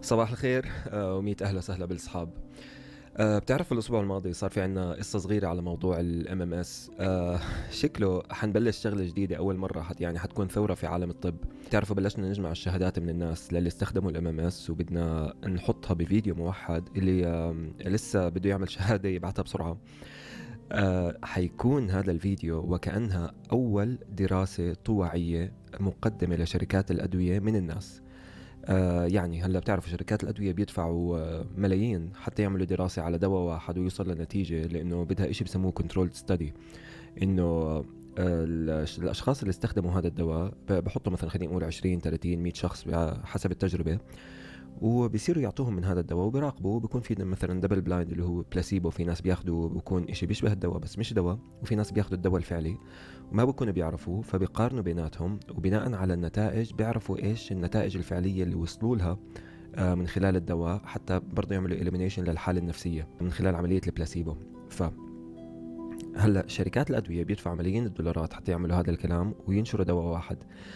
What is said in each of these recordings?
صباح الخير ومية أهلا وسهلا بالأصحاب. بتعرف الأسبوع الماضي صار في عنا قصة صغيرة على موضوع ال MMS. شكله حنبلش شغلة جديدة أول مرة يعني حتكون ثورة في عالم الطب. بتعرفوا بلشنا نجمع الشهادات من الناس للي استخدموا ال MMS وبدنا نحطها بفيديو موحد اللي لسه بده يعمل شهادة يبعتها بسرعة. حيكون هذا الفيديو وكأنها أول دراسة طوعية مقدمة لشركات الأدوية من الناس. يعني هلا بتعرفوا شركات الأدوية بيدفعوا ملايين حتى يعملوا دراسة على دواء واحد ويوصل لنتيجة، لأنه بدها إشي بسموه controlled study. إنه الأشخاص اللي استخدموا هذا الدواء بحطوا مثلا خلينا نقول 20 30 100 شخص حسب التجربة، وبيصيروا يعطوهم من هذا الدواء وبيراقبوا. بيكون في مثلا دبل بلايند اللي هو بلاسيبو، في ناس بياخذوا بيكون إشي بيشبه الدواء بس مش دواء، وفي ناس بياخذوا الدواء الفعلي وما بيكونوا بيعرفوه، فبيقارنوا بيناتهم وبناء على النتائج بيعرفوا ايش النتائج الفعلية اللي وصلوا لها من خلال الدواء، حتى برضه يعملوا إليمينيشن للحالة النفسية من خلال عملية البلاسيبو. هلا شركات الأدوية بيدفعوا ملايين الدولارات حتى يعملوا هذا الكلام وينشروا دواء واحد.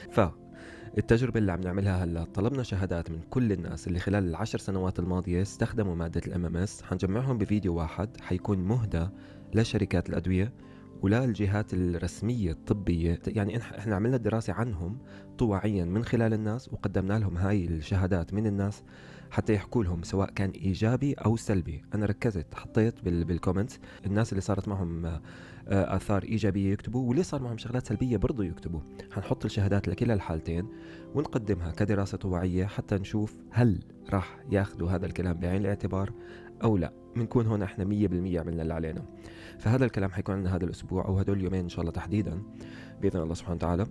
التجربة اللي عم نعملها هلا طلبنا شهادات من كل الناس اللي خلال العشر سنوات الماضية استخدموا مادة ال MMS، حنجمعهم بفيديو واحد حيكون مهدى لشركات الأدوية ولا الجهات الرسمية الطبية. يعني احنا عملنا دراسة عنهم طوعيا من خلال الناس وقدمنا لهم هاي الشهادات من الناس حتى يحكوا لهم سواء كان إيجابي أو سلبي. أنا ركزت حطيت بالكومنتس الناس اللي صارت معهم آثار إيجابية يكتبوا، واللي صار معهم شغلات سلبية برضو يكتبوا. حنحط الشهادات لكلا الحالتين ونقدمها كدراسة طوعية حتى نشوف هل راح ياخذوا هذا الكلام بعين الاعتبار أو لا. بنكون هون احنا 100% عملنا اللي علينا. فهذا الكلام حيكون عندنا هذا الأسبوع أو هدول اليومين إن شاء الله تحديدا بإذن الله سبحانه وتعالى،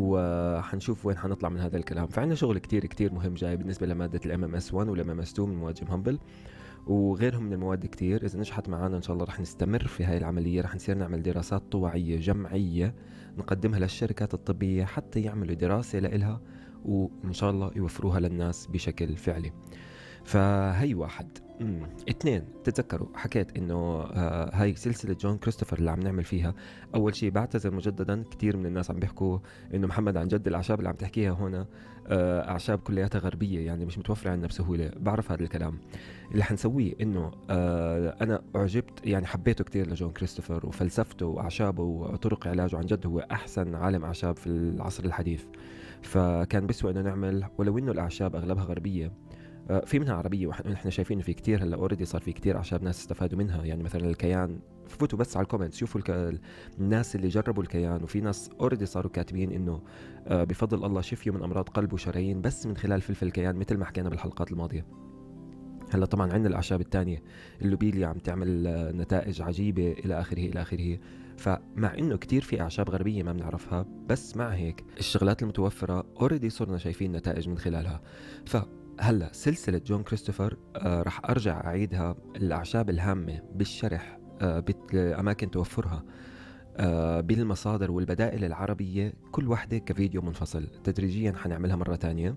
وحنشوف وين حنطلع من هذا الكلام. فعندنا شغل كتير كتير مهم جاي بالنسبة لمادة ال MMS1 وال MMS2 من مواد جيم همبل وغيرهم من المواد كتير. إذا نجحت معنا إن شاء الله رح نستمر في هاي العملية، رح نصير نعمل دراسات طوعية جمعية نقدمها للشركات الطبية حتى يعملوا دراسة لإلها وإن شاء الله يوفروها للناس بشكل فعلي. فهي واحد. اثنين، تتذكروا حكيت انه هاي سلسلة جون كريستوفر اللي عم نعمل فيها. اول شيء بعتذر مجددا، كثير من الناس عم بيحكوا انه محمد عن جد الاعشاب اللي عم تحكيها هنا اعشاب كلياتها غربية، يعني مش متوفرة عندنا بسهولة. بعرف هذا الكلام. اللي حنسويه انه انا اعجبت يعني حبيته كثير لجون كريستوفر وفلسفته واعشابه وطرق علاجه. عن جد هو احسن عالم اعشاب في العصر الحديث. فكان بسوى انه نعمل، ولو انه الاعشاب اغلبها غربية في منها عربيه، واحنا شايفين في كتير هلا اوريدي صار في كتير اعشاب ناس استفادوا منها. يعني مثلا الكيان، فوتوا بس على الكومنتس شوفوا الناس اللي جربوا الكيان، وفي ناس اوريدي صاروا كاتبين انه بفضل الله شفيوا من امراض قلب وشرايين بس من خلال فلفل الكيان، مثل ما حكينا بالحلقات الماضيه. هلا طبعا عندنا الاعشاب الثانيه اللوبيليا عم تعمل نتائج عجيبه الى اخره الى اخره. فمع انه كتير في اعشاب غربيه ما بنعرفها، بس مع هيك الشغلات المتوفره اوريدي صرنا شايفين نتائج من خلالها. هلا سلسلة جون كريستوفر رح أرجع أعيدها، الأعشاب الهامة بالشرح بأماكن توفرها بالمصادر والبدائل العربية، كل واحدة كفيديو منفصل. تدريجيا حنعملها مرة تانية.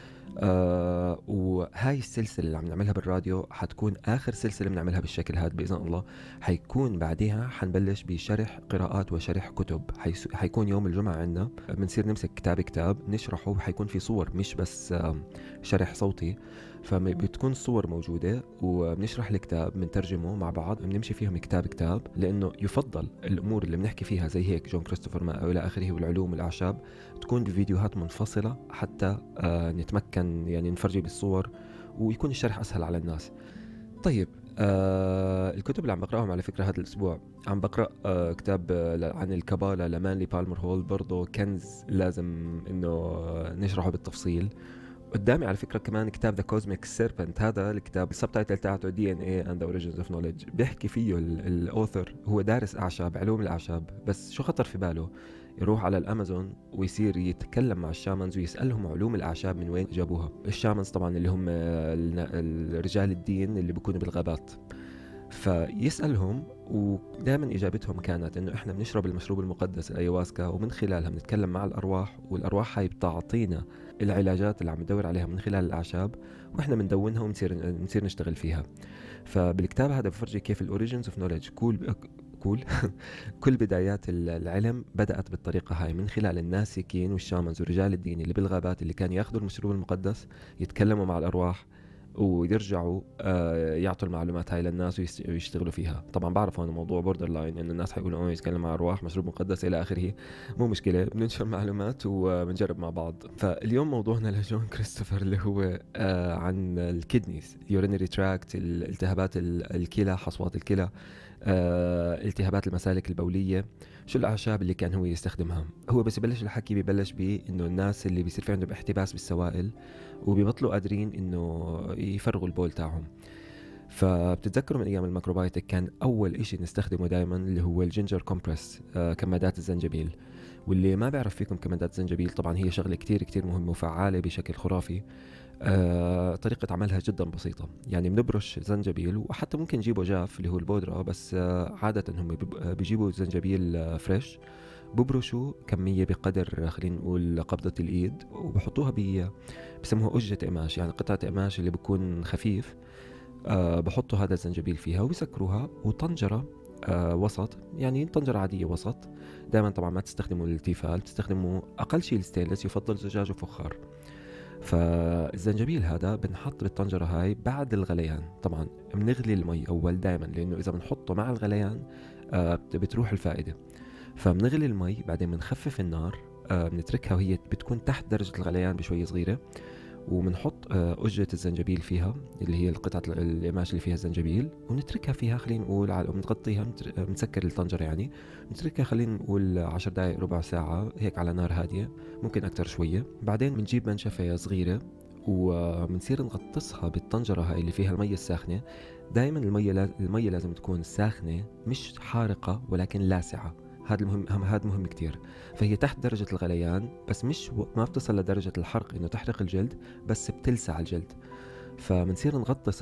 وهاي السلسلة اللي عم نعملها بالراديو حتكون آخر سلسلة بنعملها بالشكل هذا بإذن الله. حيكون بعدها حنبلش بشرح قراءات وشرح كتب. حيكون يوم الجمعة عندنا بنصير نمسك كتاب نشرحه، وحيكون في صور مش بس شرح صوتي. فبتكون الصور موجودة وبنشرح الكتاب، بنترجمه مع بعض، بنمشي فيهم كتاب لأنه يفضل الأمور اللي بنحكي فيها زي هيك جون كريستوفر ما إلى آخره والعلوم والأعشاب تكون بفيديوهات منفصلة حتى نتمكن يعني نفرجي بالصور ويكون الشرح أسهل على الناس. طيب الكتب اللي عم بقرأهم على فكرة هذا الأسبوع، عم بقرأ كتاب عن الكابالا لمانلي بالمر هول، برضو كنز لازم إنه نشرحه بالتفصيل. قدامي على فكرة كمان كتاب The Cosmic Serpent. هذا الكتاب السبتايتل تاعته DNA and the Origins of Knowledge. بيحكي فيه الأوثر هو دارس أعشاب، علوم الأعشاب، بس شو خطر في باله يروح على الأمازون ويصير يتكلم مع الشامنز ويسألهم علوم الأعشاب من وين جابوها. الشامنز طبعا اللي هم رجال الدين اللي بيكونوا بالغابات، فيسألهم ودائما إجابتهم كانت إنه إحنا بنشرب المشروب المقدس الأيواسكا ومن خلالها بنتكلم مع الأرواح، والأرواح هاي بتعطينا العلاجات اللي عم ندور عليها من خلال الأعشاب، وإحنا بندونها ونصير نشتغل فيها. فبالكتاب هذا بفرجي كيف الأوريجينز اوف نوليدج كول كل بدايات العلم بدأت بالطريقة هاي من خلال الناسكين والشامنز ورجال الدين اللي بالغابات اللي كانوا ياخذوا المشروب المقدس يتكلموا مع الأرواح ويرجعوا يعطوا المعلومات هاي للناس ويشتغلوا فيها. طبعا بعرف هون موضوع بوردر لاين انه الناس حيقولوا يتكلم عن ارواح مشروب مقدس الى اخره، مو مشكله، بننشر معلومات وبنجرب مع بعض. فاليوم موضوعنا لجون كريستوفر اللي هو عن الكدنيز، يورينري تراكت، التهابات الكلى، حصوات الكلى، التهابات المسالك البوليه، شو الاعشاب اللي كان هو يستخدمها. هو بس يبلش الحكي ببلش انه الناس اللي بيصير في عندهم احتباس بالسوائل وبيبطلوا قادرين انه يفرغوا البول تاعهم. فبتتذكروا من ايام الميكروبايوتيك كان اول اشي نستخدمه دائما اللي هو الجينجر كومبرس، كمادات الزنجبيل. واللي ما بيعرف فيكم كمادات الزنجبيل طبعا هي شغله كتير كتير مهمه وفعاله بشكل خرافي. طريقة عملها جدا بسيطة، يعني بنبرش زنجبيل، وحتى ممكن نجيبه جاف اللي هو البودرة، بس عادة هم بيجيبوا زنجبيل فريش، ببرشوا كمية بقدر خلينا نقول قبضة الإيد، وبحطوها بسموها أجة قماش، يعني قطعة قماش اللي بيكون خفيف. بحطوا هذا الزنجبيل فيها وبيسكروها، وطنجرة وسط، يعني طنجرة عادية وسط. دائما طبعا ما تستخدموا التيفال، تستخدموا أقل شيء الستينلس، يفضل زجاج وفخار. فالزنجبيل هذا بنحط بالطنجرة هاي بعد الغليان. طبعا بنغلي المي أول دائما، لأنه إذا بنحطه مع الغليان بتروح الفائدة. فبنغلي المي، بعدين بنخفف النار، بنتركها وهي بتكون تحت درجة الغليان بشوية صغيرة، وبنحط أجة الزنجبيل فيها اللي هي القطعة القماش اللي فيها الزنجبيل، ونتركها فيها خلينا نقول بنغطيها، بنسكر الطنجرة يعني، نتركها خلينا نقول 10 دقائق ربع ساعة هيك على نار هادية، ممكن أكتر شوية. بعدين بنجيب منشفة صغيرة وبنصير نغطسها بالطنجرة هاي اللي فيها المية الساخنة. دائما المية لازم تكون ساخنة، مش حارقة ولكن لاسعة. هذا المهم، هذا مهم كتير. فهي تحت درجة الغليان، بس مش ما بتصل لدرجة الحرق انه تحرق الجلد، بس بتلسع الجلد. فبنصير نغطس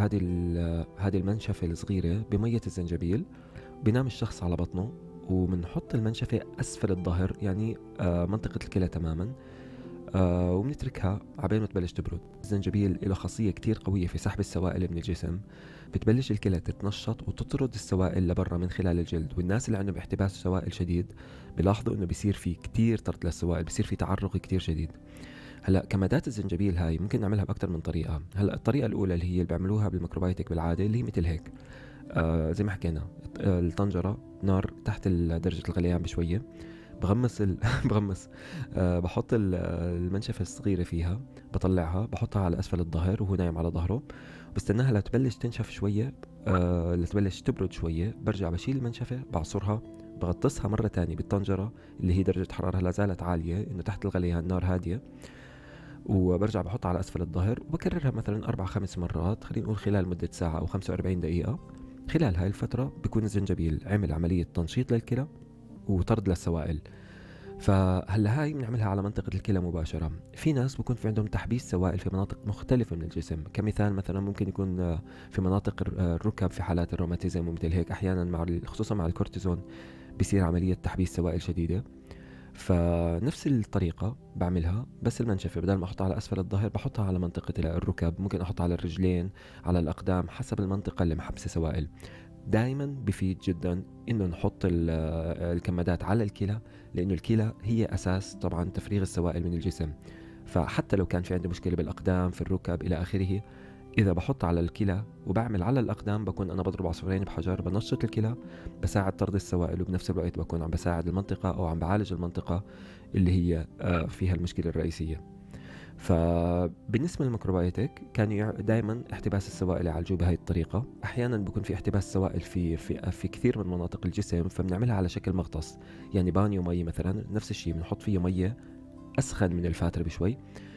هذه المنشفة الصغيرة بمية الزنجبيل. بنام الشخص على بطنه، وبنحط المنشفة أسفل الظهر، يعني منطقة الكلى تماما، وبنتركها عبين ما تبلش تبرد. الزنجبيل له خاصية كتير قوية في سحب السوائل من الجسم. بتبلش الكلى تتنشط وتطرد السوائل لبرا من خلال الجلد. والناس اللي عندهم احتباس سوائل شديد بيلاحظوا انه بيصير في كتير طرد للسوائل، بيصير في تعرق كتير شديد. هلا كمادات الزنجبيل هاي ممكن نعملها باكثر من طريقه. هلا الطريقه الاولى اللي هي اللي بيعملوها بالميكروبايوتيك بالعاده، اللي هي مثل هيك، زي ما حكينا، الطنجره نار تحت درجه الغليان بشويه، بغمس بغمس، بحط المنشفة الصغيرة فيها، بطلعها بحطها على أسفل الظهر وهو نايم على ظهره، بستناها لتبلش تنشف شوية، لتبلش تبرد شوية. برجع بشيل المنشفة، بعصرها، بغطسها مرة تانية بالطنجرة اللي هي درجة حرارها لا زالت عالية، إنه تحت الغليان نار هادية، وبرجع بحطها على أسفل الظهر، وبكررها مثلا 4-5 مرات، خلينا نقول خلال مدة ساعة أو 45 دقيقة. خلال هاي الفترة بيكون الزنجبيل عمل عملية تنشيط للكلى وطرد للسوائل. فهلا هاي بنعملها على منطقة الكلى مباشرة. في ناس بكون في عندهم تحبيس سوائل في مناطق مختلفة من الجسم، كمثال مثلا ممكن يكون في مناطق الركب في حالات الروماتيزم ومثل هيك، أحيانا خصوصا مع الكورتيزون بيصير عملية تحبيس سوائل شديدة. فنفس الطريقة بعملها، بس المنشفة بدل ما أحطها على أسفل الظهر بحطها على منطقة الركب، ممكن أحطها على الرجلين، على الأقدام، حسب المنطقة اللي محبسة سوائل. دائما بفيد جدا انه نحط الكمادات على الكلى، لانه الكلى هي اساس طبعا تفريغ السوائل من الجسم. فحتى لو كان في عندي مشكله بالاقدام، في الركب الى اخره، اذا بحط على الكلى وبعمل على الاقدام بكون انا بضرب عصفورين بحجر، بنشط الكلى، بساعد طرد السوائل، وبنفس الوقت بكون عم بساعد المنطقه او عم بعالج المنطقه اللي هي فيها المشكله الرئيسيه. فبالنسبة للميكروبايوتيك كانوا دائما احتباس السوائل يعالجوه بهاي الطريقة. أحيانا بيكون في احتباس سوائل في كثير من مناطق الجسم، فبنعملها على شكل مغطس، يعني بانيو مي مثلا، نفس الشيء بنحط فيه مية أسخن من الفاترة بشوي،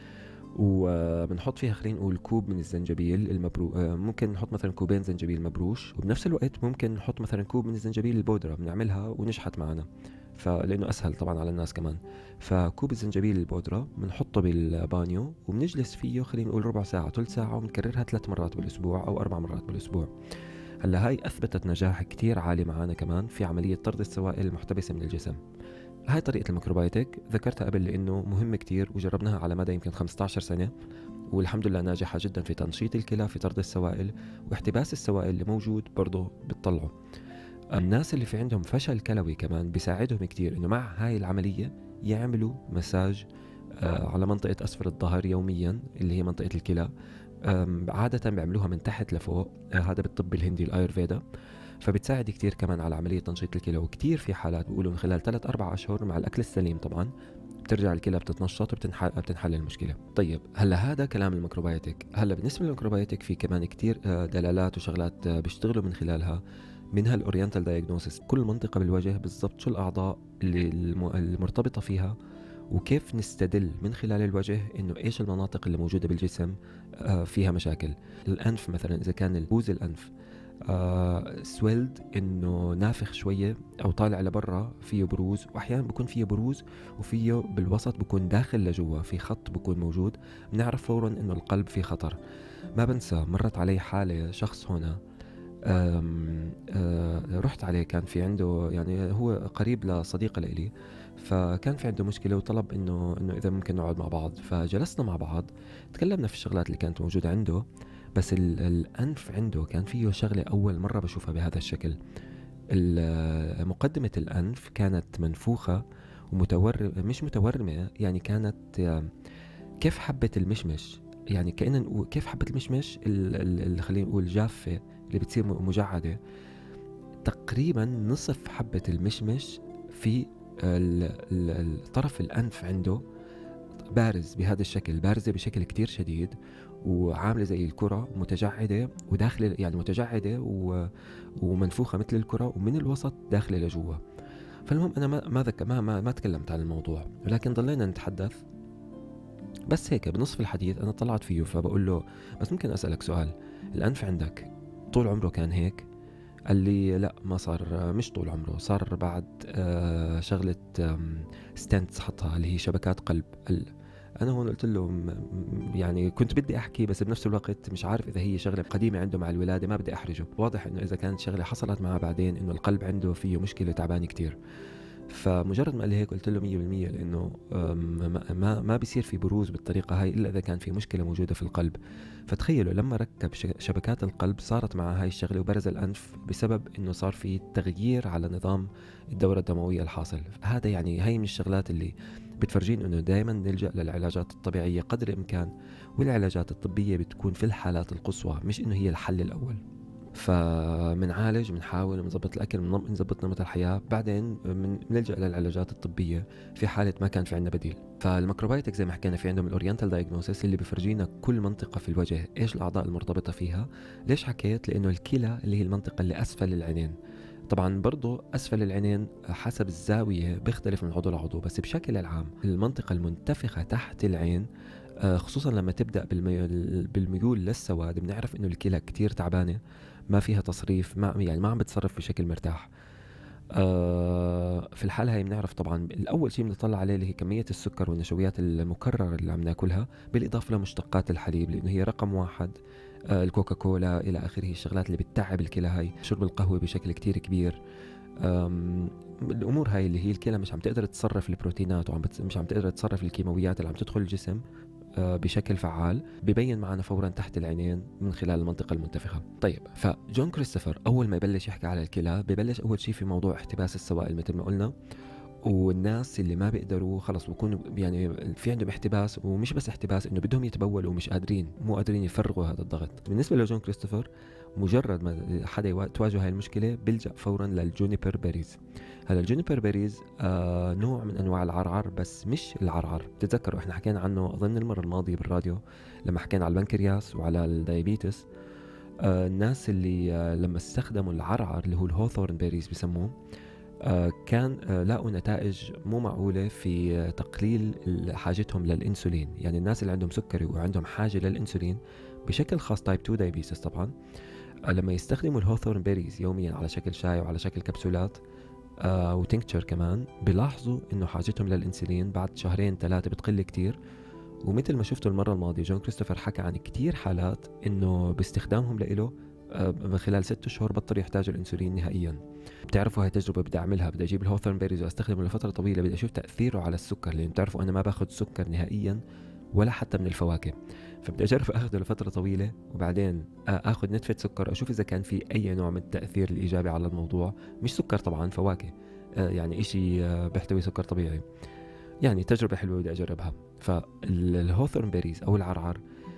وبنحط فيها خلينا نقول كوب من الزنجبيل المبروش، ممكن نحط مثلا كوبين زنجبيل مبروش، وبنفس الوقت ممكن نحط مثلا كوب من الزنجبيل البودرة، بنعملها ونشحت معنا، فلانه اسهل طبعا على الناس كمان. فكوب الزنجبيل البودرة بنحطه بالبانيو وبنجلس فيه خلينا نقول ربع ساعة، ثلث ساعة، وبنكررها 3 مرات بالاسبوع او 4 مرات بالاسبوع. هلا هاي اثبتت نجاح كتير عالي معنا كمان في عملية طرد السوائل المحتبسة من الجسم. هاي طريقة الميكروبايوتيك ذكرتها قبل لأنه مهمة كتير، وجربناها على مدى يمكن 15 سنة، والحمد لله ناجحة جدا في تنشيط الكلى، في طرد السوائل، واحتباس السوائل اللي موجود برضه بتطلعه. الناس اللي في عندهم فشل كلوي كمان بيساعدهم كتير إنه مع هاي العملية يعملوا مساج على منطقة أسفل الظهر يوميا، اللي هي منطقة الكلى، عادة بيعملوها من تحت لفوق، هذا بالطب الهندي الآيurveda، فبتساعد كتير كمان على عملية تنشيط الكلى. وكتير في حالات بيقولوا من خلال 3-4 أشهر مع الأكل السليم طبعا بترجع الكلى بتتنشط وبتنحل المشكلة. طيب هلا هذا كلام الميكروبيوتيك. هلا بالنسبة للميكروبيوتيك في كمان كتير دلالات وشغلات بيشتغلوا من خلالها، منها الأورينتال دايجنوسيس، كل منطقة بالوجه بالضبط شو الأعضاء اللي المرتبطة فيها، وكيف نستدل من خلال الوجه انه ايش المناطق اللي موجودة بالجسم فيها مشاكل. الأنف مثلا، إذا كان بوز الأنف سويلد، انه نافخ شويه او طالع لبرا فيه بروز، واحيانا بكون فيه بروز وفيه بالوسط بكون داخل لجوا في خط بكون موجود، بنعرف فورا انه القلب فيه خطر. ما بنسى مرت علي حاله شخص هنا رحت عليه، كان في عنده يعني هو قريب لصديقة لإلي، فكان في عنده مشكلة وطلب إنه إذا ممكن نقعد مع بعض. فجلسنا مع بعض، تكلمنا في الشغلات اللي كانت موجودة عنده، بس الأنف عنده كان فيه شغلة أول مرة بشوفها بهذا الشكل. مقدمة الأنف كانت منفوخة مش متورمة، يعني كانت كيف حبة المشمش، يعني كأننا نقول كيف حبة المشمش اللي خلينا نقول جافة اللي بتصير مجعدة، تقريبا نصف حبة المشمش في طرف الأنف عنده بارز بهذا الشكل، بارزة بشكل كتير شديد، وعاملة زي الكرة متجعدة وداخلة، يعني متجعدة ومنفوخة مثل الكرة، ومن الوسط داخلة لجوا. فالمهم أنا ما تكلمت عن الموضوع، ولكن ضلينا نتحدث. بس هيك بنصف الحديث أنا طلعت فيه، فبقول له بس ممكن أسألك سؤال، الأنف عندك طول عمره كان هيك؟ قال لي لا، ما صار، مش طول عمره، صار بعد شغلة ستنتس حطها اللي هي شبكات قلب. أنا هون قلت له يعني كنت بدي أحكي، بس بنفس الوقت مش عارف إذا هي شغلة قديمة عنده مع الولادة، ما بدي أحرجه. واضح إنه إذا كانت شغلة حصلت معه بعدين إنه القلب عنده فيه مشكلة تعبان كتير. فمجرد ما قال لي هيك قلت له 100%، لأنه ما بيصير في بروز بالطريقة هاي إلا إذا كان في مشكلة موجودة في القلب. فتخيلوا لما ركب شبكات القلب صارت مع هاي الشغلة وبرز الأنف بسبب إنه صار في تغيير على نظام الدورة الدموية الحاصل. هذا يعني هاي من الشغلات اللي بتفرجين إنه دايما نلجأ للعلاجات الطبيعية قدر الإمكان، والعلاجات الطبية بتكون في الحالات القصوى، مش إنه هي الحل الأول. فمنعالج، بنحاول نظبط الأكل، نظبط نمط الحياة، بعدين بنلجأ للعلاجات الطبية في حالة ما كان في عندنا بديل. فالميكروبيوتيك زي ما حكينا في عندهم الأورينتال دايجنوسيس اللي بفرجينا كل منطقة في الوجه إيش الأعضاء المرتبطة فيها. ليش حكيت؟ لأنه الكلى اللي هي المنطقة اللي أسفل العينين، طبعا برضو أسفل العينين حسب الزاوية بيختلف من عضو لعضو، بس بشكل العام المنطقة المنتفخة تحت العين خصوصا لما تبدأ بالميول للسواد، بنعرف إنه الكلى كتير تعبانة، ما فيها تصريف، ما عم بتصرف بشكل مرتاح. في الحالة هاي بنعرف طبعا الأول شيء بنطلع عليه اللي هي كمية السكر والنشويات المكررة اللي عم ناكلها، بالإضافة لمشتقات الحليب لأنه هي رقم واحد. الكوكا كولا إلى آخره، الشغلات اللي بتتعب الكلى هاي، شرب القهوة بشكل كتير كبير. الأمور هاي اللي هي الكلى مش عم تقدر تصرف البروتينات مش عم تقدر تصرف الكيماويات اللي عم تدخل الجسم بشكل فعال، ببين معنا فورا تحت العينين من خلال المنطقة المنتفخة. طيب، فجون كريستوفر أول ما يبلش يحكي على الكلى ببلش أول شيء في موضوع احتباس السوائل مثل ما قلنا، والناس اللي ما بيقدروا خلص بكونوا يعني في عندهم احتباس، ومش بس احتباس انه بدهم يتبولوا ومش مو قادرين يفرغوا هذا الضغط. بالنسبة لجون كريستوفر مجرد ما حدا تواجه هاي المشكلة بيلجأ فورا للجونيبر بيريز. هذا الجونيبر بيريز نوع من انواع العرعر، بس مش العرعر، بتتذكروا احنا حكينا عنه اظن المرة الماضية بالراديو لما حكينا على البنكرياس وعلى الدايابيتس. الناس اللي لما استخدموا العرعر اللي هو الهوثورن بيريز بسموه، كان لاقوا نتائج مو معقولة في تقليل حاجتهم للإنسولين. يعني الناس اللي عندهم سكري وعندهم حاجة للإنسولين بشكل خاص تايب 2 دايابيتس طبعا، لما يستخدموا الهوثورن بيريز يوميا على شكل شاي وعلى شكل كبسولات وتنكتشر كمان، بيلاحظوا انه حاجتهم للإنسولين بعد 2-3 بتقل كتير. ومثل ما شفتوا المرة الماضية جون كريستوفر حكى عن كتير حالات انه باستخدامهم لإله من خلال 6 شهور بطلوا يحتاجوا الانسولين نهائيا. بتعرفوا هاي تجربة بدي اعملها، بدي اجيب الهوثورن بيريز واستخدمه لفترة طويلة، بدي اشوف تأثيره على السكر، لان بتعرفوا انا ما باخذ سكر نهائيا ولا حتى من الفواكه، فبدي اجرب اخذه لفترة طويلة وبعدين اخذ نتفة سكر اشوف اذا كان في اي نوع من التأثير الايجابي على الموضوع. مش سكر طبعا، فواكه، يعني اشي بيحتوي سكر طبيعي. يعني تجربة حلوة بدي اجربها. فالهوثورن بيريز او العرعر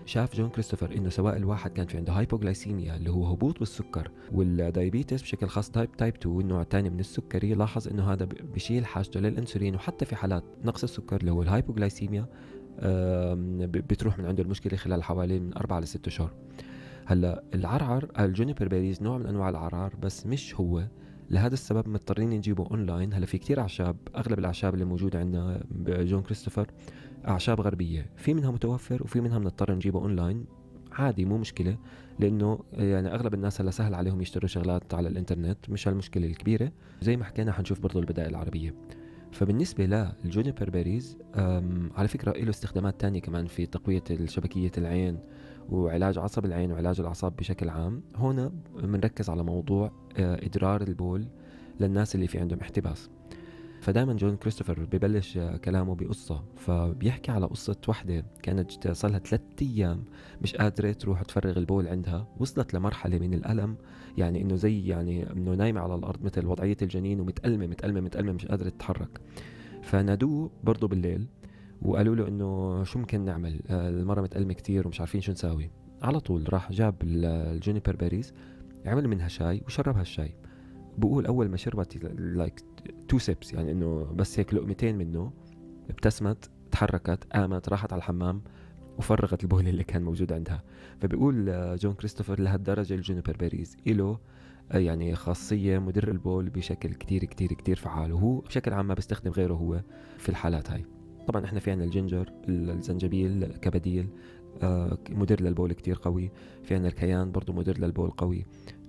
شاف جون كريستوفر انه سواء الواحد كان في عنده هايبوغلايسيميا اللي هو هبوط بالسكر، والدايابيتس بشكل خاص تايب 2 النوع الثاني من السكري، لاحظ انه هذا بشيل حاجته للانسولين. وحتى في حالات نقص السكر اللي هو الهايبوغلايسيميا بتروح من عنده المشكله خلال حوالي من 4 ل 6 شهور. هلا العرعر الجونيبر بيريز نوع من انواع العرعر بس مش هو، لهذا السبب مضطرين نجيبه اونلاين. هلا في كتير اعشاب، اغلب الاعشاب اللي موجوده عندنا بجون كريستوفر اعشاب غربيه، في منها متوفر وفي منها بنضطر نجيبه اونلاين عادي، مو مشكله، لانه يعني اغلب الناس هلا سهل عليهم يشتروا شغلات على الانترنت، مش هالمشكله الكبيره. زي ما حكينا حنشوف برضو البدائل العربيه. فبالنسبة للجونيبر بيريز على فكرة له استخدامات تانية كمان في تقوية شبكية العين وعلاج عصب العين وعلاج الأعصاب بشكل عام. هنا بنركز على موضوع إدرار البول للناس اللي في عندهم احتباس. فدائما جون كريستوفر ببلش كلامه بقصة، فبيحكي على قصة وحدة كانت صارلها 3 أيام مش قادرة تروح تفرغ البول عندها، وصلت لمرحلة من الألم، يعني إنه زي يعني إنه نايمة على الأرض مثل وضعية الجنين ومتألمة متألمة متألمة مش قادرة تتحرك. فنادوه برضه بالليل وقالوا له إنه شو ممكن نعمل، المرة متألمة كتير ومش عارفين شو نساوي. على طول راح جاب الجونيبر بيريز، عمل منها شاي وشربها الشاي. بقول اول ما شربت لايك 2 سيبس، يعني انه بس هيك لقمتين منه، ابتسمت، تحركت، قامت، راحت على الحمام وفرغت البول اللي كان موجود عندها. فبيقول جون كريستوفر لهالدرجه الجونيبر بيريز له يعني خاصيه مدر البول بشكل كتير كتير كتير فعال، وهو بشكل عام ما بيستخدم غيره هو في الحالات هاي. طبعا احنا في عنا الجنجر، الزنجبيل كبديل مدر للبول كتير قوي. في عنا الكيان برضو مدر للبول قوي.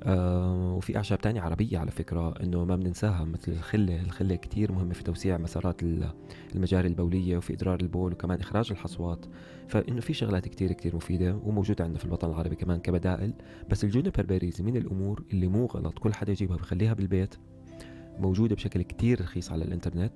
وفي أعشاب تانية عربية على فكرة إنه ما بننساها، مثل الخلة كتير مهمة في توسيع مسارات المجاري البولية وفي إدرار البول وكمان إخراج الحصوات. فإنه في شغلات كتير كتير مفيدة وموجودة عندنا في الوطن العربي كمان كبدائل. بس الجونيبر بيريز من الأمور اللي مو غلط كل حدا يجيبها بخليها بالبيت، موجودة بشكل كتير رخيص على الإنترنت.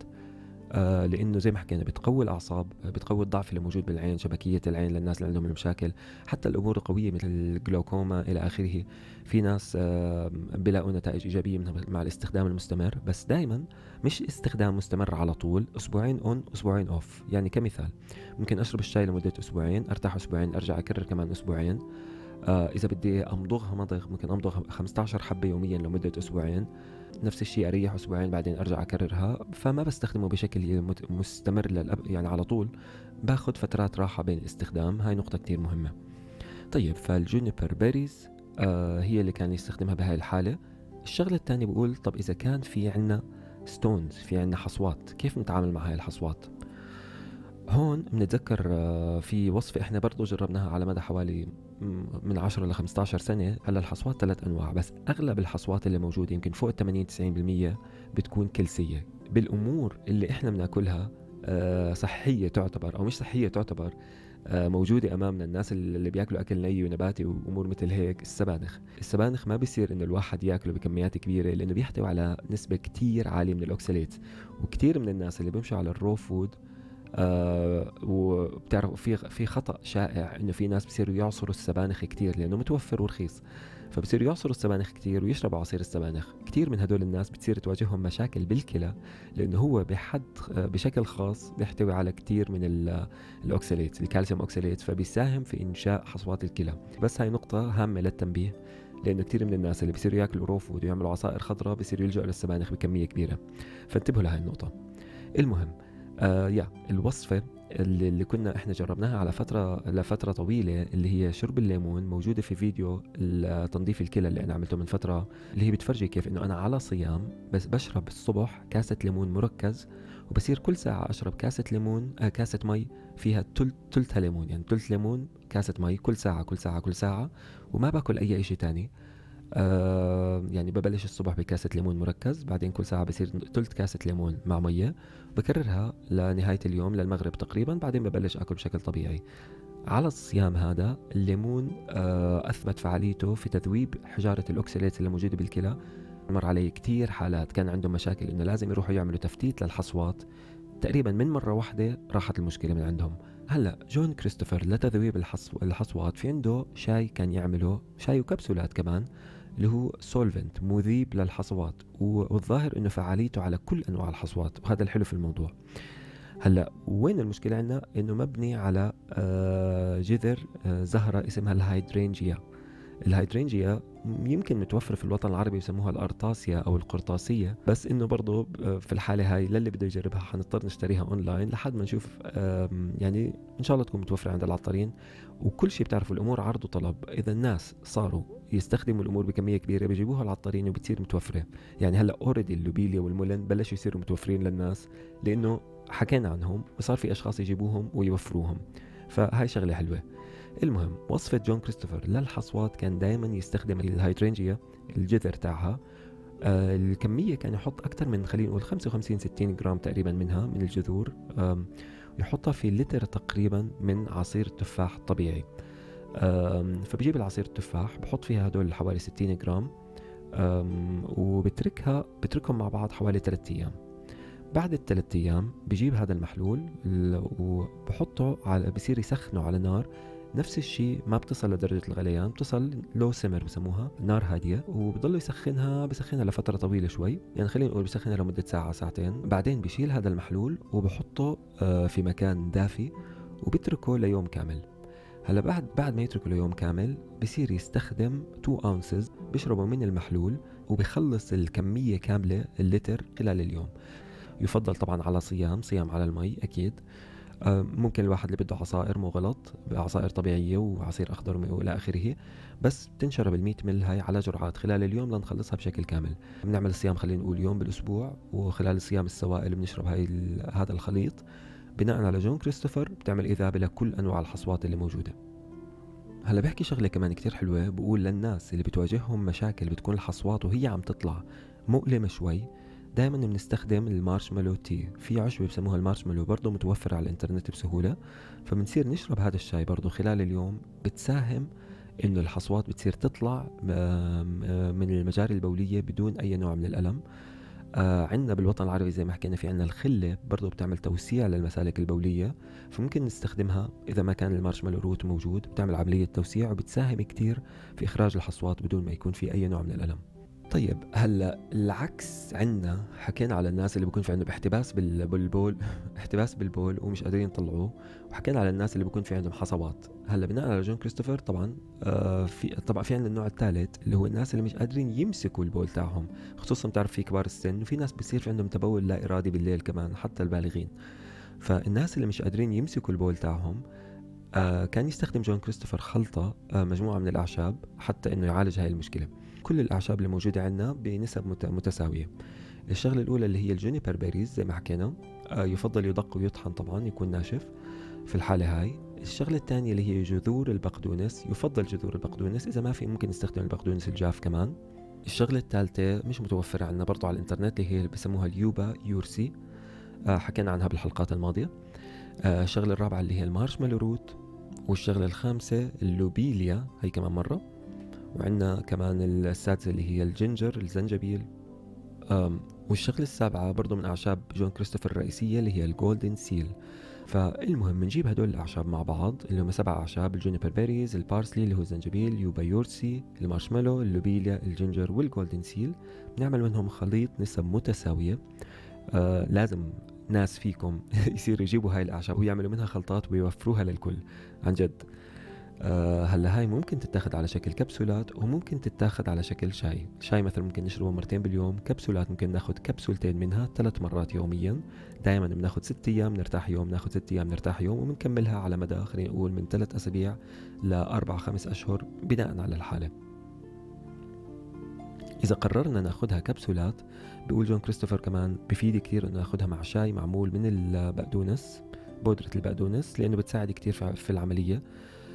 لانه زي ما حكينا بتقوي الاعصاب، بتقوي الضعف اللي موجود بالعين، شبكيه العين للناس اللي عندهم المشاكل، حتى الامور القويه مثل الجلوكوما الى اخره. في ناس بيلاقوا نتائج ايجابيه منها مع الاستخدام المستمر، بس دائما مش استخدام مستمر على طول، اسبوعين اون اسبوعين اوف. يعني كمثال ممكن اشرب الشاي لمده اسبوعين، ارتاح اسبوعين، ارجع اكرر كمان اسبوعين. اذا بدي امضغها مضغ ممكن امضغ 15 حبه يوميا لمده اسبوعين، نفس الشيء اريح اسبوعين بعدين ارجع اكررها. فما بستخدمه بشكل مستمر يعني على طول، باخذ فترات راحه بين الاستخدام. هاي نقطه كتير مهمه. طيب فالجونيبر بيريز هي اللي كان يستخدمها بهاي الحاله. الشغله الثانيه بقول طب اذا كان في عنا ستونز، في عنا حصوات، كيف نتعامل مع هاي الحصوات؟ هون بنتذكر في وصفة احنا برضو جربناها على مدى حوالي من 10 ل 15 سنة. هلا الحصوات 3 انواع، بس اغلب الحصوات اللي موجودة يمكن فوق 80 90% بتكون كلسية. بالامور اللي احنا بناكلها صحية تعتبر او مش صحية تعتبر، موجودة امامنا الناس اللي بياكلوا اكل ني ونباتي وامور مثل هيك. السبانخ ما بيصير انه الواحد ياكله بكميات كبيرة لانه بيحتوي على نسبة كتير عالية من الاوكساليت. وكتير من الناس اللي بيمشوا على الرو فود وبتعرف في خطأ شائع انه في ناس بصيروا يعصروا السبانخ كتير لانه متوفر ورخيص، فبصيروا يعصروا السبانخ كتير ويشربوا عصير السبانخ كتير. من هدول الناس بتصير تواجههم مشاكل بالكلى لانه هو بشكل خاص بيحتوي على كتير من الاوكساليت، الكالسيوم اوكساليت، فبيساهم في انشاء حصوات الكلى. بس هاي نقطة هامة للتنبيه، لانه كتير من الناس اللي بيصيروا ياكلوا رو فود ويعملوا عصائر خضراء بيصيروا يلجؤوا للسبانخ بكمية كبيرة، فانتبهوا لهاي النقطة. المهم الوصفة اللي كنا احنا جربناها على لفترة طويلة اللي هي شرب الليمون، موجودة في فيديو تنظيف الكلى اللي انا عملته من فترة، اللي هي بتفرجي كيف انه انا على صيام بس بشرب الصبح كاسة ليمون مركز، وبصير كل ساعة اشرب كاسة ليمون كاسة مي فيها تلتها ليمون، يعني تلت ليمون كاسة مي كل ساعة كل ساعة كل ساعة، وما باكل اي اشي تاني. يعني ببلش الصبح بكاسة ليمون مركز، بعدين كل ساعة بصير تلت كاسة ليمون مع مية، بكررها لنهاية اليوم للمغرب تقريبا، بعدين ببلش أكل بشكل طبيعي. على الصيام هذا الليمون أثبت فعاليته في تذويب حجارة الأوكساليت اللي موجودة بالكلى. مر علي كتير حالات كان عندهم مشاكل إنه لازم يروحوا يعملوا تفتيت للحصوات، تقريبا من مرة واحدة راحت المشكلة من عندهم. هلا جون كريستوفر لتذويب الحصوات في عنده شاي كان يعمله، شاي وكبسولات كمان، اللي هو سولفنت مذيب للحصوات، والظاهر انه فعاليته على كل انواع الحصوات، وهذا الحلو في الموضوع. هلا وين المشكله عندنا؟ انه مبني على جذر زهره اسمها الهايدرينجيا. الهيدرنجيا يمكن متوفرة في الوطن العربي بسموها الأرطاسيا أو القرطاسية، بس إنه برضو في الحالة هاي للي بده يجربها حنضطر نشتريها أونلاين لحد ما نشوف يعني إن شاء الله تكون متوفرة عند العطارين. وكل شيء بتعرفوا الأمور عرض وطلب، إذا الناس صاروا يستخدموا الأمور بكمية كبيرة بيجيبوها العطارين وبتصير متوفرة. يعني هلا اوريدي اللوبيليا والمولن بلشوا يصيروا متوفرين للناس لأنه حكينا عنهم وصار في أشخاص يجيبوهم ويوفروهم، فهاي شغلة حلوة. المهم وصفة جون كريستوفر للحصوات كان دائما يستخدم الهيدرنجيا، الجذر تاعها. الكمية كان يحط أكثر من خلينا نقول 55-60 جرام تقريبا منها من الجذور، يحطها في لتر تقريبا من عصير التفاح الطبيعي. فبجيب العصير التفاح بحط فيها هدول حوالي 60 جرام، بتركهم مع بعض حوالي 3 أيام. بعد ال3 أيام بجيب هذا المحلول وبحطه بصير يسخنه على نار نفس الشيء، ما بتصل لدرجة الغليان، بتصل لو سمر بسموها نار هادية، وبضل بسخنها لفترة طويلة شوي، يعني خلينا نقول بسخنها لمدة ساعة ساعتين. بعدين بشيل هذا المحلول وبحطه في مكان دافي وبتركه ليوم كامل. هلا بعد ما يتركه ليوم كامل بصير يستخدم 2 اونسز بيشربوا من المحلول وبيخلص الكمية كاملة اللتر خلال اليوم. يفضل طبعا على صيام على المي أكيد. ممكن الواحد اللي بده عصائر مو غلط، عصائر طبيعية وعصير أخضر وإلى آخره، بس بتنشرب ال100 مل هاي على جرعات خلال اليوم لنخلصها بشكل كامل. بنعمل الصيام خلينا نقول يوم بالأسبوع، وخلال الصيام السوائل بنشرب هذا الخليط. بناء على جون كريستوفر بتعمل إذابة لكل أنواع الحصوات اللي موجودة. هلا بحكي شغلة كمان كتير حلوة، بقول للناس اللي بتواجههم مشاكل بتكون الحصوات وهي عم تطلع مؤلمة شوي، دائما بنستخدم المارشميلو تي. في عشبة بسموها المارشميلو برضه متوفرة على الانترنت بسهولة، فبنصير نشرب هذا الشاي برضه خلال اليوم، بتساهم انه الحصوات بتصير تطلع من المجاري البولية بدون اي نوع من الألم. عندنا بالوطن العربي زي ما حكينا في عندنا الخلة برضو بتعمل توسيع للمسالك البولية، فممكن نستخدمها إذا ما كان المارشميلو روت موجود، بتعمل عملية توسيع وبتساهم كتير في إخراج الحصوات بدون ما يكون في أي نوع من الألم. طيب هلا العكس عندنا، حكينا على الناس اللي بيكون في عندهم احتباس بالبول احتباس بالبول ومش قادرين يطلعوه، وحكينا على الناس اللي بيكون في عندهم حصوات. هلا بناء على جون كريستوفر طبعا في عندنا النوع الثالث اللي هو الناس اللي مش قادرين يمسكوا البول تاعهم، خصوصا بتعرف في كبار السن، وفي ناس بيصير في عندهم تبول لا ارادي بالليل كمان حتى البالغين. فالناس اللي مش قادرين يمسكوا البول تاعهم كان يستخدم جون كريستوفر خلطة مجموعة من الأعشاب حتى إنه يعالج هاي المشكلة. كل الأعشاب اللي موجودة عندنا بنسب متساوية. الشغلة الأولى اللي هي الجونيبر بيريز زي ما حكينا، يفضل يدق ويطحن طبعا يكون ناشف في الحالة هاي. الشغلة الثانية اللي هي جذور البقدونس، يفضل جذور البقدونس، إذا ما في ممكن نستخدم البقدونس الجاف كمان. الشغلة الثالثة مش متوفرة عندنا برضو على الإنترنت، اللي هي بسموها اليوبا يورسي، حكينا عنها بالحلقات الماضية. الشغلة الرابعة اللي هي المارشميلو روت، والشغلة الخامسة اللوبيليا هي كمان مرة، وعندنا كمان السادسة اللي هي الزنجبيل. والشغلة السابعة برضو من أعشاب جون كريستوفر الرئيسية اللي هي الجولدن سيل. فالمهم بنجيب هدول الأعشاب مع بعض اللي هم 7 أعشاب: الجونيبر بيريز، البارسلي اللي هو الزنجبيل، يوبا يورسي، المارشميلو، اللوبيليا، الجينجر، والجولدن سيل. بنعمل منهم خليط نسب متساوية. لازم ناس فيكم يصيروا يجيبوا هاي الأعشاب ويعملوا منها خلطات ويوفروها للكل عن جد. هلا هاي ممكن تتاخد على شكل كبسولات وممكن تتاخد على شكل شاي مثلا ممكن نشربه مرتين باليوم. كبسولات ممكن ناخد كبسولتين منها 3 مرات يوميا. دائما بناخد 6 أيام نرتاح يوم، ناخد 6 أيام نرتاح يوم، وبنكملها على مدى خلينا نقول من 3 أسابيع ل4-5 أشهر بناء على الحالة. إذا قررنا ناخدها كبسولات، بيقول جون كريستوفر كمان بفيد كتير إنه ناخدها مع شاي معمول من البقدونس، بودرة البقدونس، لأنه بتساعد كتير في العملية.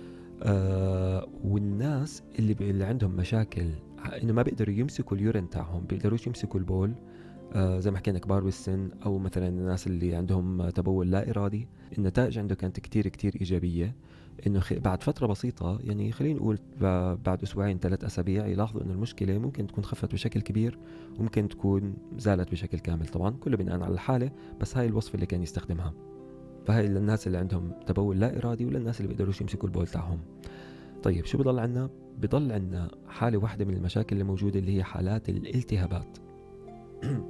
والناس اللي عندهم مشاكل إنه ما بيقدروا يمسكوا اليورين تاعهم، بيقدروش يمسكوا البول، زي ما حكينا كبار بالسن، أو مثلا الناس اللي عندهم تبول لا إرادي، النتائج عنده كانت كتير إيجابية. إنه بعد فترة بسيطة، يعني خلينا نقول بعد 2-3 أسابيع، يلاحظوا إنه المشكلة ممكن تكون خفت بشكل كبير وممكن تكون زالت بشكل كامل، طبعا كله بناء على الحالة، بس هاي الوصفة اللي كان يستخدمها. فهاي للناس اللي عندهم تبول لا إرادي وللناس اللي بيقدروش يمسكوا البول تاعهم. طيب شو بضل عنا؟ بضل عنا حالة واحدة من المشاكل اللي موجودة اللي هي حالات الالتهابات.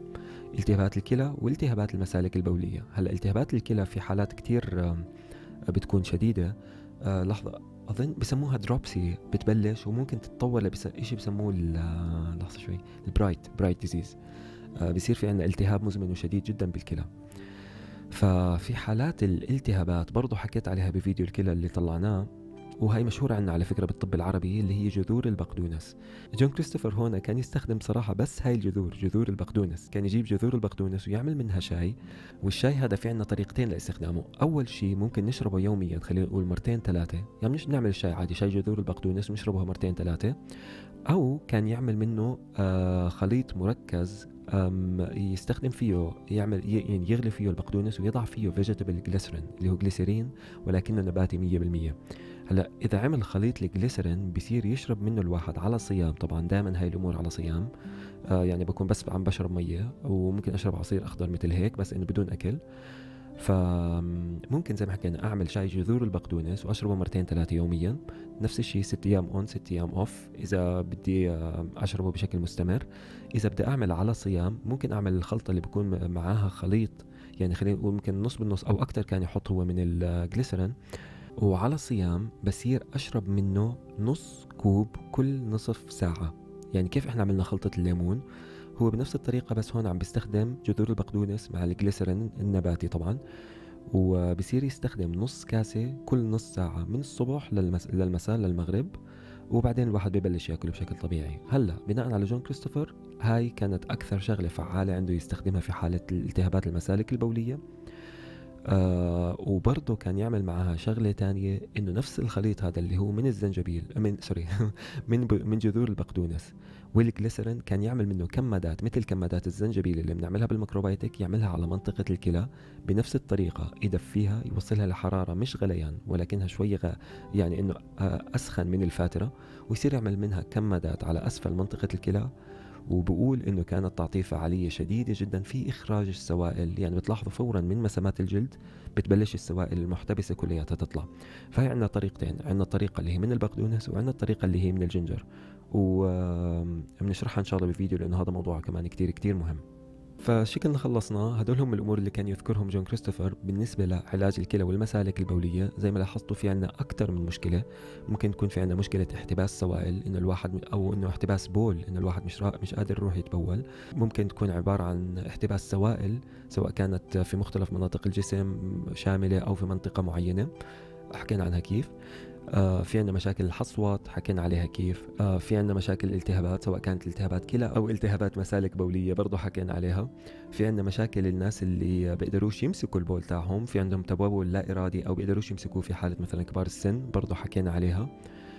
التهابات الكلى والتهابات المسالك البولية. هلا التهابات الكلى في حالات كتير بتكون شديدة. لحظة، أظن بسموها دروبسي، بتبلش وممكن تتطور إشي بسموه لحظة شوي، برايت ديزيز. بصير في عنا التهاب مزمن وشديد جدا بالكلى. ففي حالات الالتهابات برضو حكيت عليها بفيديو الكلى اللي طلعناه، وهي مشهورة عنا على فكرة بالطب العربي، اللي هي جذور البقدونس. جون كريستوفر هون كان يستخدم صراحة بس هاي جذور البقدونس. كان يجيب جذور البقدونس ويعمل منها شاي. والشاي هذا في عنا طريقتين لاستخدامه. أول شيء ممكن نشربه يوميا، خلينا نقول مرتين ثلاثة، يعني مش نعمل الشاي عادي، شاي جذور البقدونس ونشربه مرتين ثلاثة. أو كان يعمل منه خليط مركز يستخدم فيه، يعني يغلي فيه البقدونس ويضع فيه فيجيتابل جليسرين اللي هو جليسرين ولكنه نباتي 100%. هلا اذا عمل خليط الجليسرين بصير يشرب منه الواحد على صيام، طبعا دائما هاي الامور على صيام. يعني بكون بس عم بشرب ميه، وممكن اشرب عصير اخضر مثل هيك بس انه بدون اكل. فممكن زي ما حكينا اعمل شاي جذور البقدونس واشربه مرتين ثلاثة يوميا. نفس الشيء 6 ايام اون 6 ايام اوف اذا بدي اشربه بشكل مستمر. اذا بدي اعمل على صيام ممكن اعمل الخلطة اللي بكون معاها خليط، يعني خلينا نقول ممكن نص بالنص او اكثر كان يحط هو من الجليسرين. وعلى صيام بصير اشرب منه نص كوب كل نصف ساعة. يعني كيف احنا عملنا خلطة الليمون، هو بنفس الطريقة بس هون عم بيستخدم جذور البقدونس مع الجليسرين النباتي طبعا. وبصير يستخدم نص كاسة كل نص ساعة من الصبح للمساء للمغرب، وبعدين الواحد ببلش ياكل بشكل طبيعي. هلا بناء على جون كريستوفر هاي كانت اكثر شغلة فعالة عنده يستخدمها في حالة التهابات المسالك البولية. وبرضه كان يعمل معها شغلة تانية، انه نفس الخليط هذا اللي هو من الزنجبيل من سوري من جذور البقدونس والجليسرين، كان يعمل منه كمادات مثل كمادات الزنجبيل اللي بنعملها بالميكروبايتك، يعملها على منطقة الكلى بنفس الطريقة، يدفيها يوصلها لحرارة مش غليان ولكنها شوي يعني انه اسخن من الفاترة، ويصير يعمل منها كمادات على اسفل منطقة الكلى. وبقول انه كانت تعطيه فعاليه شديده جدا في اخراج السوائل. يعني بتلاحظوا فورا من مسامات الجلد بتبلش السوائل المحتبسه كلياتها تطلع. فهي عندنا طريقتين، عندنا الطريقه اللي هي من البقدونس وعندنا الطريقه اللي هي من الجنجر، وبنشرحها ان شاء الله بفيديو لانه هذا موضوع كمان كتير كتير مهم. فشكلنا خلصنا. هدول هم الامور اللي كان يذكرهم جون كريستوفر بالنسبه لعلاج الكلى والمسالك البوليه. زي ما لاحظتوا في عنا اكثر من مشكله. ممكن تكون في عنا مشكله احتباس سوائل، انه الواحد او انه احتباس بول، انه الواحد مش قادر يروح يتبول. ممكن تكون عباره عن احتباس سوائل سواء كانت في مختلف مناطق الجسم شامله او في منطقه معينه، حكينا عنها كيف. في عندنا مشاكل الحصوات حكينا عليها كيف. في عندنا مشاكل الالتهابات سواء كانت التهابات كلى او التهابات مسالك بوليه برضه حكينا عليها. في عندنا مشاكل الناس اللي بيقدروش يمسكوا البول تاعهم، في عندهم تبول لا ارادي او بيقدروش يمسكوه في حاله مثلا كبار السن، برضه حكينا عليها.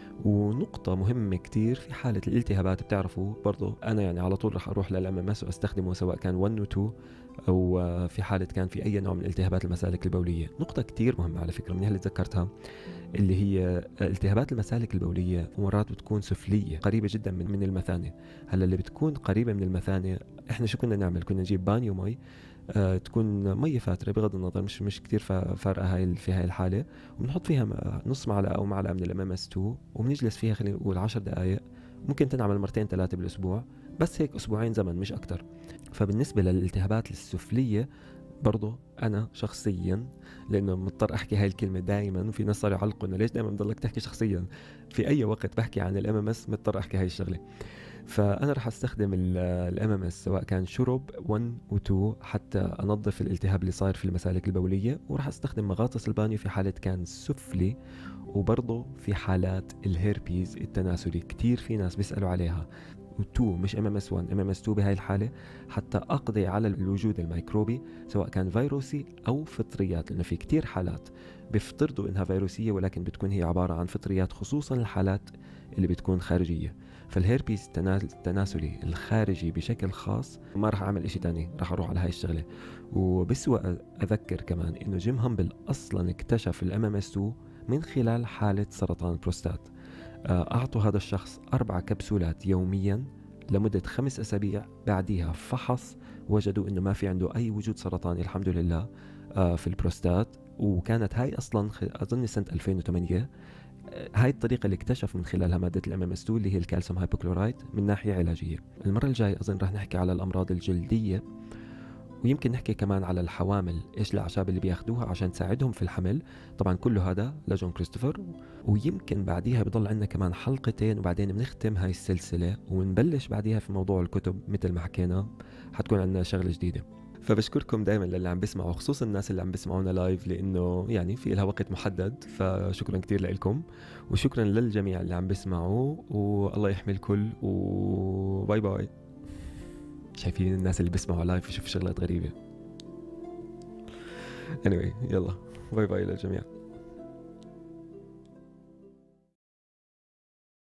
ونقطة مهمة كتير في حالة الالتهابات، بتعرفوا برضو أنا يعني على طول رح أروح للMMS وأستخدمه سواء كان 1 و 2 أو في حالة كان في أي نوع من التهابات المسالك البولية. نقطة كتير مهمة على فكرة من اللي تذكرتها، اللي هي التهابات المسالك البولية مرات بتكون سفلية قريبة جدا من المثانة. هلا اللي بتكون قريبة من المثانة إحنا شو كنا نعمل؟ كنا نجيب بانيو مي، تكون مية فاترة بغض النظر مش كتير فارقة هاي في هاي الحالة، وبنحط فيها نص معلقة أو معلقة من الMMS2 وبنجلس فيها خلينا نقول 10 دقايق. ممكن تنعمل مرتين ثلاثة بالأسبوع، بس هيك أسبوعين زمن مش أكتر. فبالنسبة للالتهابات السفلية برضو أنا شخصيا، لأنه مضطر أحكي هاي الكلمة دائما وفي ناس صاروا يعلقوا إنه ليش دائما بضلك تحكي شخصيا في أي وقت بحكي عن الMMS، مضطر أحكي هاي الشغلة. فأنا رح أستخدم الMMS سواء كان شرب 1 و 2 حتى أنظف الالتهاب اللي صاير في المسالك البولية، ورح أستخدم مغطس البانيو في حالة كان سفلي، وبرضه في حالات الهيربيز التناسلي كتير في ناس بيسألوا عليها. و2 مش MMS1، MMS2 بهاي الحالة حتى أقضي على الوجود الميكروبي سواء كان فيروسي أو فطريات، لأنه في كتير حالات بيفترضوا إنها فيروسية ولكن بتكون هي عبارة عن فطريات، خصوصا الحالات اللي بتكون خارجية. فالهيربيز التناسلي الخارجي بشكل خاص ما راح أعمل إشي تاني، راح أروح على هاي الشغلة. وبسوى أذكر كمان إنه جيم هامبل أصلا اكتشف الMMS2 من خلال حالة سرطان بروستات. أعطوا هذا الشخص 4 كبسولات يوميا لمدة 5 أسابيع، بعديها فحص وجدوا إنه ما في عنده أي وجود سرطاني الحمد لله في البروستات. وكانت هاي أصلا أظن سنة 2008. هاي الطريقة اللي اكتشف من خلالها مادة الMMS2 اللي هي الكالسيوم هايبوكلورايد من ناحية علاجية. المرة الجاية أظن رح نحكي على الأمراض الجلدية، ويمكن نحكي كمان على الحوامل، إيش الأعشاب اللي بياخدوها عشان تساعدهم في الحمل. طبعا كله هذا لجون كريستوفر. ويمكن بعديها بضل عندنا كمان حلقتين، وبعدين بنختم هاي السلسلة ونبلش بعديها في موضوع الكتب. مثل ما حكينا حتكون عندنا شغلة جديدة. فبشكركم دائما للي عم بيسمعوا، خصوصا الناس اللي عم بيسمعونا لايف، لانه يعني في لها وقت محدد. فشكرا كتير لكم، وشكرا للجميع اللي عم بيسمعوا، والله يحمي الكل، وباي باي. شايفين الناس اللي بيسمعوا لايف يشوفوا شغلات غريبة. anyway يلا، باي باي للجميع.